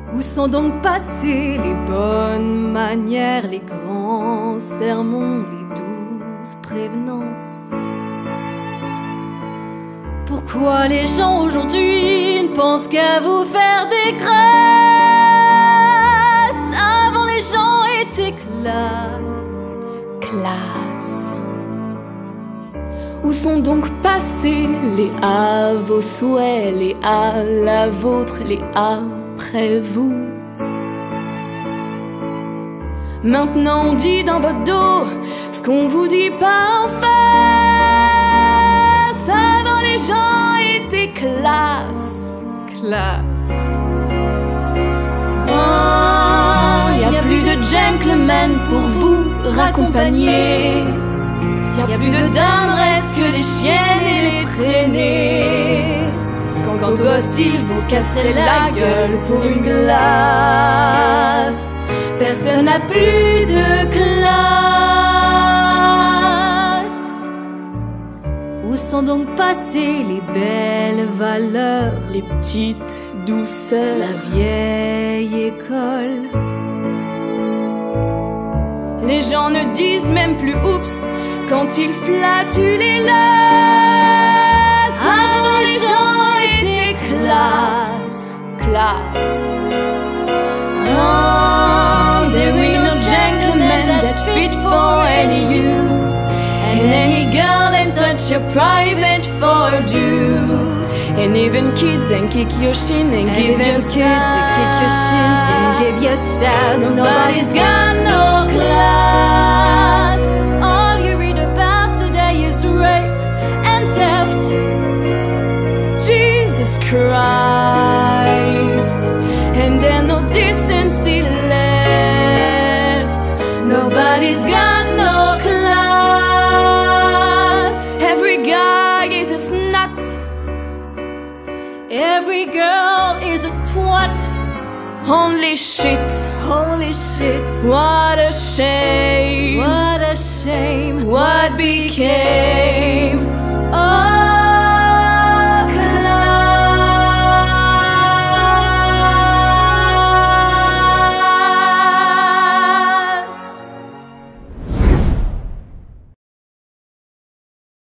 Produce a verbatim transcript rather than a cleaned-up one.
Où sont donc passées les bonnes manières, les grands sermons, les douces prévenances? Pourquoi les gens aujourd'hui ne pensent qu'à vous faire des grâces? Avant les gens étaient classe, classe. Où sont donc passés les à vos souhaits, les à la vôtre, les après vous? Maintenant on dit dans votre dos ce qu'on vous dit pas en face. Avant les gens étaient classe, classe. Oh, y a plus de gentlemen pour vous raccompagner. Y a plus de dameresses que les chiennes et les traînées. Quand aux gosses ils vous casser la gueule pour une glace, personne n'a plus de classe. Où sont donc passées les belles valeurs, les petites douceurs, la vieille école? Les gens ne disent même plus oups quand ils flatulent les leurs. Avant les gens étaient classe, classe. Oh, there ain't no gentleman that fit for any use, and any girl that touch your private for dues. And even kids and kick your shin and, and give your kids and kick your shins and give your sass. Nobody's got no class. All you read about today is rape and theft. Jesus Christ, and there's no decency left. Nobody's got no class. Every guy is a snot, every girl is a twat. Holy shit, holy shit. What a shame, what a shame. What became